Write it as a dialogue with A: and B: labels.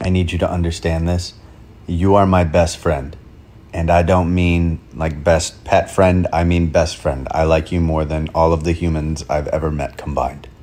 A: I need you to understand this. You are my best friend. And I don't mean like best pet friend. I mean best friend. I like you more than all of the humans I've ever met combined.